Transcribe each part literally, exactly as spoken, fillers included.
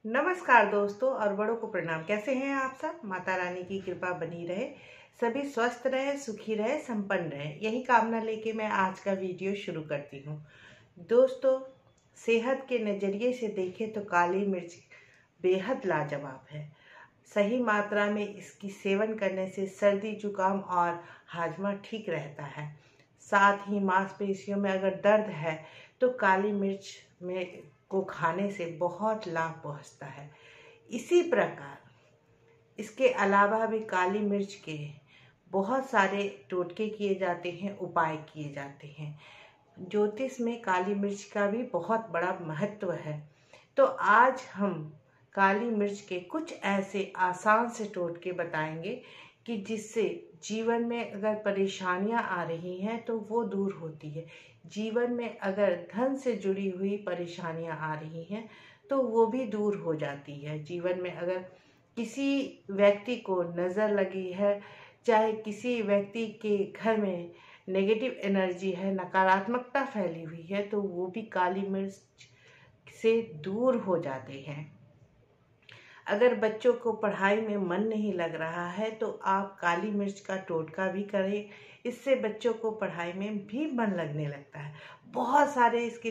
नमस्कार दोस्तों और बड़ों को प्रणाम। कैसे हैं आप सब? माता रानी की कृपा बनी रहे, सभी स्वस्थ रहे, सुखी रहे, संपन्न रहे, यही कामना लेके मैं आज का वीडियो शुरू करती हूँ। दोस्तों, सेहत के नज़रिए से देखें तो काली मिर्च बेहद लाजवाब है। सही मात्रा में इसकी सेवन करने से सर्दी जुकाम और हाजमा ठीक रहता है। साथ ही मांसपेशियों में अगर दर्द है तो काली मिर्च में को खाने से बहुत लाभ पहुंचता है। इसी प्रकार इसके अलावा भी काली मिर्च के बहुत सारे टोटके किए जाते हैं, उपाय किए जाते हैं। ज्योतिष में काली मिर्च का भी बहुत बड़ा महत्व है। तो आज हम काली मिर्च के कुछ ऐसे आसान से टोटके बताएंगे कि जिससे जीवन में अगर परेशानियां आ रही हैं तो वो दूर होती है। जीवन में अगर धन से जुड़ी हुई परेशानियां आ रही हैं तो वो भी दूर हो जाती है। जीवन में अगर किसी व्यक्ति को नज़र लगी है, चाहे किसी व्यक्ति के घर में नेगेटिव एनर्जी है, नकारात्मकता फैली हुई है, तो वो भी काली मिर्च से दूर हो जाते हैं। अगर बच्चों को पढ़ाई में मन नहीं लग रहा है तो आप काली मिर्च का टोटका भी करें, इससे बच्चों को पढ़ाई में भी मन लगने लगता है। बहुत सारे इसके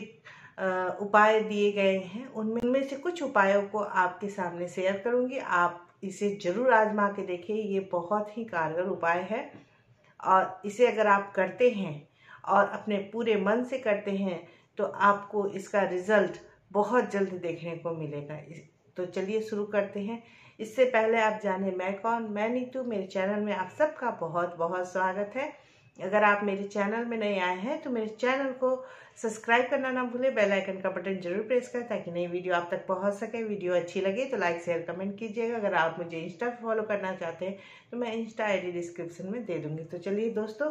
उपाय दिए गए हैं, उनमें उनमें से कुछ उपायों को आपके सामने शेयर करूंगी। आप इसे ज़रूर आजमा के देखिए, ये बहुत ही कारगर उपाय है और इसे अगर आप करते हैं और अपने पूरे मन से करते हैं तो आपको इसका रिजल्ट बहुत जल्द देखने को मिलेगा। तो चलिए शुरू करते हैं। इससे पहले आप जाने मैं कौन, मैं नीतू। मेरे चैनल में आप सबका बहुत बहुत स्वागत है। अगर आप मेरे चैनल में नए आए हैं तो मेरे चैनल को सब्सक्राइब करना ना भूलें, बेल आइकन का बटन जरूर प्रेस करें ताकि नई वीडियो आप तक पहुंच सके। वीडियो अच्छी लगे तो लाइक शेयर कमेंट कीजिएगा। अगर आप मुझे इंस्टा पर फॉलो करना चाहते हैं तो मैं इंस्टा आई डी डिस्क्रिप्शन में दे दूँगी। तो चलिए दोस्तों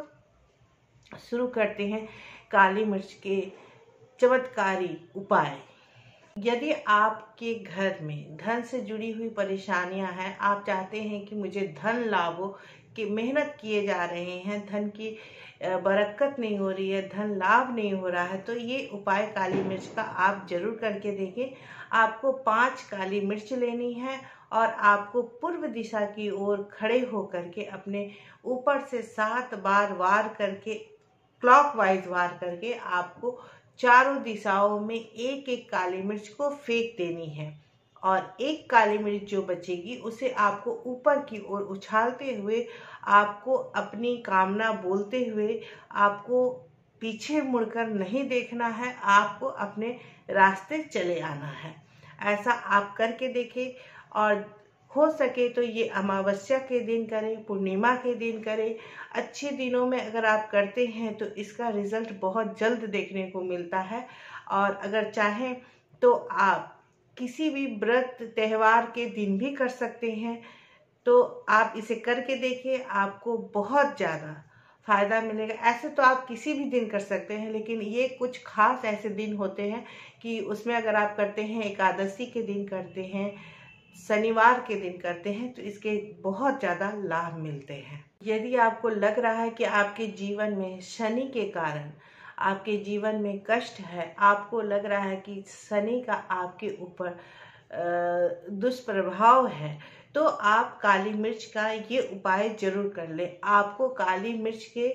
शुरू करते हैं काली मिर्च के चमत्कारी उपाय। यदि आपके घर में धन से जुड़ी हुई परेशानियां हैं, आप चाहते हैं कि मुझे धन लाभ हो, कि मेहनत किए जा रहे हैं, धन की बरकत नहीं हो रही है, धन लाभ नहीं हो रहा है, तो ये उपाय काली मिर्च का आप जरूर करके देखें। आपको पांच काली मिर्च लेनी है और आपको पूर्व दिशा की ओर खड़े होकर के अपने ऊपर से सात बार वार करके, क्लॉकवाइज वार करके आपको चारों दिशाओं में एक एक काली मिर्च को फेंक देनी है और एक काली मिर्च जो बचेगी उसे आपको ऊपर की ओर उछालते हुए, आपको अपनी कामना बोलते हुए, आपको पीछे मुड़कर नहीं देखना है, आपको अपने रास्ते चले आना है। ऐसा आप करके देखें और हो सके तो ये अमावस्या के दिन करें, पूर्णिमा के दिन करें। अच्छे दिनों में अगर आप करते हैं तो इसका रिजल्ट बहुत जल्द देखने को मिलता है। और अगर चाहें तो आप किसी भी व्रत त्यौहार के दिन भी कर सकते हैं। तो आप इसे करके देखिए, आपको बहुत ज़्यादा फ़ायदा मिलेगा। ऐसे तो आप किसी भी दिन कर सकते हैं, लेकिन ये कुछ खास ऐसे दिन होते हैं कि उसमें अगर आप करते हैं, एकादशी के दिन करते हैं, शनिवार के दिन करते हैं, तो इसके बहुत ज़्यादा लाभ मिलते हैं। यदि आपको लग रहा है कि आपके जीवन में शनि के कारण आपके जीवन में कष्ट है, आपको लग रहा है कि शनि का आपके ऊपर दुष्प्रभाव है, तो आप काली मिर्च का ये उपाय जरूर कर लें। आपको काली मिर्च के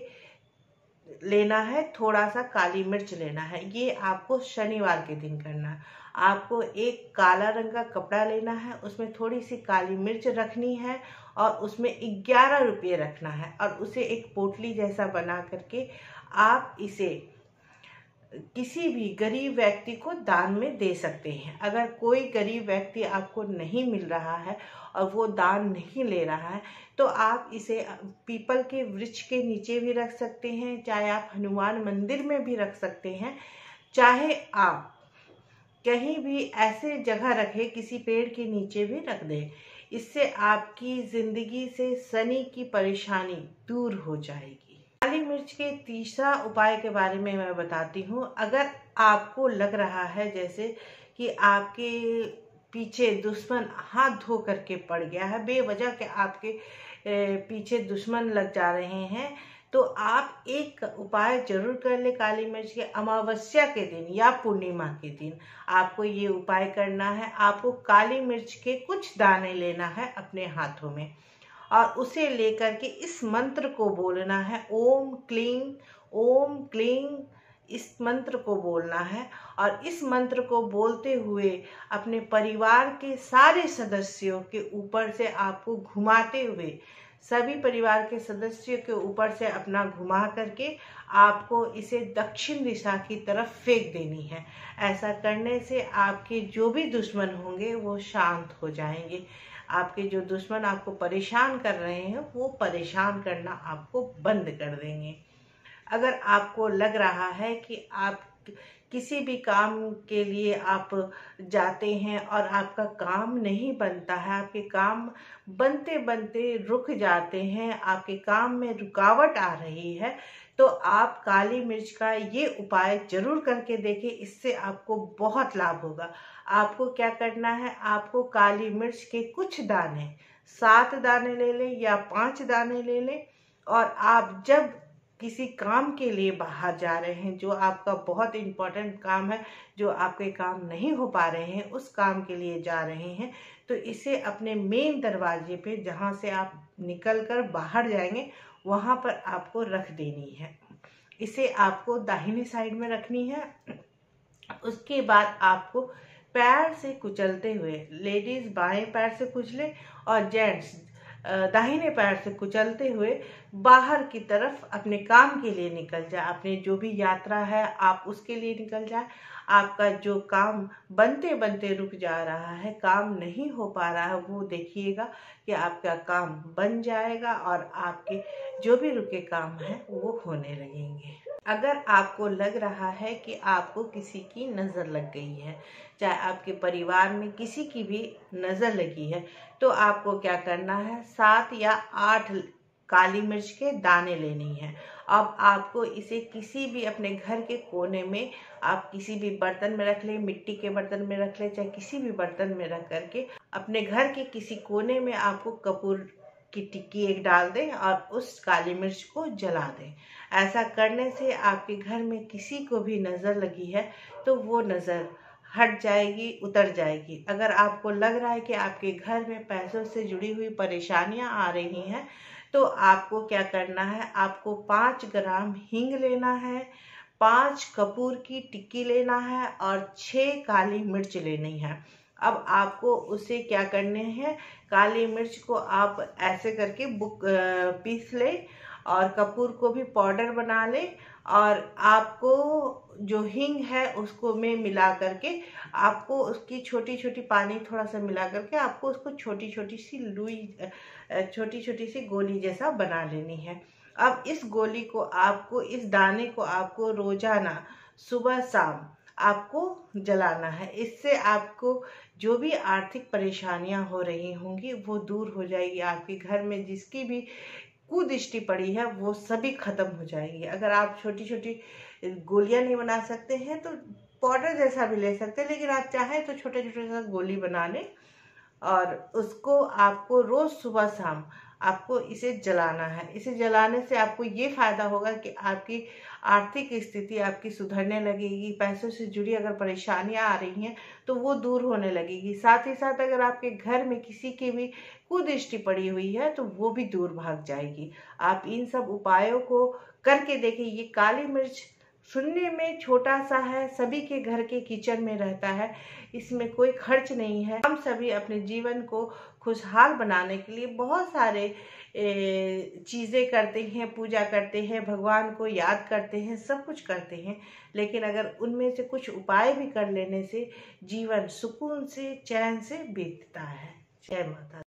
लेना है, थोड़ा सा काली मिर्च लेना है। ये आपको शनिवार के दिन करना है। आपको एक काला रंग का कपड़ा लेना है, उसमें थोड़ी सी काली मिर्च रखनी है और उसमें ग्यारह रुपये रखना है और उसे एक पोटली जैसा बना करके आप इसे किसी भी गरीब व्यक्ति को दान में दे सकते हैं। अगर कोई गरीब व्यक्ति आपको नहीं मिल रहा है और वो दान नहीं ले रहा है तो आप इसे पीपल के वृक्ष के नीचे भी रख सकते हैं, चाहे आप हनुमान मंदिर में भी रख सकते हैं, चाहे आप कहीं भी ऐसे जगह रखें, किसी पेड़ के नीचे भी रख दें। इससे आपकी जिंदगी से शनि की परेशानी दूर हो जाएगी। काली मिर्च के तीसरा उपाय के बारे में मैं बताती हूँ। अगर आपको लग रहा है जैसे कि आपके पीछे दुश्मन हाथ धो करके पड़ गया है, बेवजह के आपके पीछे दुश्मन लग जा रहे हैं, तो आप एक उपाय जरूर कर ले काली मिर्च के। अमावस्या के दिन या पूर्णिमा के दिन आपको ये उपाय करना है। आपको काली मिर्च के कुछ दाने लेना है अपने हाथों में और उसे लेकर के इस मंत्र को बोलना है, ओम क्लीं ओम क्लीं, इस मंत्र को बोलना है। और इस मंत्र को बोलते हुए अपने परिवार के सारे सदस्यों के ऊपर से आपको घुमाते हुए, सभी परिवार के सदस्यों के ऊपर से अपना घुमा करके आपको इसे दक्षिण दिशा की तरफ फेंक देनी है। ऐसा करने से आपके जो भी दुश्मन होंगे वो शांत हो जाएंगे। आपके जो दुश्मन आपको परेशान कर रहे हैं वो परेशान करना आपको बंद कर देंगे। अगर आपको लग रहा है कि आप किसी भी काम के लिए आप जाते हैं और आपका काम नहीं बनता है, आपके काम बनते बनते रुक जाते हैं, आपके काम में रुकावट आ रही है, तो आप काली मिर्च का ये उपाय जरूर करके देखें। इससे आपको बहुत लाभ होगा। आपको क्या करना है, आपको काली मिर्च के कुछ दाने, सात दाने ले लें या पांच दाने ले लें, और आप जब किसी काम के लिए बाहर जा रहे हैं, जो आपका बहुत इम्पोर्टेंट काम है, जो आपके काम नहीं हो पा रहे हैं, उस काम के लिए जा रहे हैं, तो इसे अपने मेन दरवाजे पे, जहाँ से आप निकल कर बाहर जाएंगे, वहाँ पर आपको रख देनी है। इसे आपको दाहिनी साइड में रखनी है। उसके बाद आपको पैर से कुचलते हुए, लेडीज बाएं पैर से कुचले और जेंट्स दाहिने पैर से कुचलते हुए बाहर की तरफ अपने काम के लिए निकल जाए। अपने जो भी यात्रा है आप उसके लिए निकल जाए। आपका जो काम बनते बनते रुक जा रहा है, काम नहीं हो पा रहा है, वो देखिएगा कि आपका काम बन जाएगा और आपके जो भी रुके काम हैं वो होने लगेंगे। अगर आपको लग रहा है कि आपको किसी की नज़र लग गई है, चाहे आपके परिवार में किसी की भी नज़र लगी है, तो आपको क्या करना है, सात या आठ काली मिर्च के दाने लेनी है। अब आपको इसे किसी भी अपने घर के कोने में, आप किसी भी बर्तन में रख लें, मिट्टी के बर्तन में रख लें, चाहे किसी भी बर्तन में रख करके अपने घर के किसी कोने में आपको कपूर की टिक्की एक डाल दें और उस काली मिर्च को जला दें। ऐसा करने से आपके घर में किसी को भी नज़र लगी है तो वो नज़र हट जाएगी, उतर जाएगी। अगर आपको लग रहा है कि आपके घर में पैसों से जुड़ी हुई परेशानियां आ रही हैं, तो आपको क्या करना है, आपको पाँच ग्राम हींग लेना है, पाँच कपूर की टिक्की लेना है और छः काली मिर्च लेनी है। अब आपको उसे क्या करने हैं, काली मिर्च को आप ऐसे करके बुक पीस ले और कपूर को भी पाउडर बना ले, और आपको जो हींग है उसको में मिला करके आपको उसकी छोटी छोटी पानी थोड़ा सा मिला करके आपको उसको छोटी छोटी सी लुई छोटी छोटी सी गोली जैसा बना लेनी है। अब इस गोली को आपको, इस दाने को आपको रोजाना सुबह शाम आपको जलाना है। इससे आपको जो भी आर्थिक परेशानियां हो रही होंगी वो दूर हो जाएगी। आपके घर में जिसकी भी कुदृष्टि पड़ी है वो सभी खत्म हो जाएगी। अगर आप छोटी छोटी गोलियां नहीं बना सकते हैं तो पाउडर जैसा भी ले सकते हैं, लेकिन आप चाहें तो छोटे छोटे सा गोली बना लें और उसको आपको रोज सुबह शाम आपको इसे जलाना है। इसे जलाने से आपको ये फायदा होगा कि आपकी आर्थिक स्थिति आपकी सुधरने लगेगी। पैसों से जुड़ी अगर परेशानियां आ रही हैं तो वो दूर होने लगेगी। साथ ही साथ अगर आपके घर में किसी की भी कुदृष्टि पड़ी हुई है तो वो भी दूर भाग जाएगी। आप इन सब उपायों को करके देखिए। ये काली मिर्च सुनने में छोटा सा है, सभी के घर के किचन में रहता है, इसमें कोई खर्च नहीं है। हम सभी अपने जीवन को खुशहाल बनाने के लिए बहुत सारे चीज़ें करते हैं, पूजा करते हैं, भगवान को याद करते हैं, सब कुछ करते हैं, लेकिन अगर उनमें से कुछ उपाय भी कर लेने से जीवन सुकून से, चैन से बीतता है। जय माता।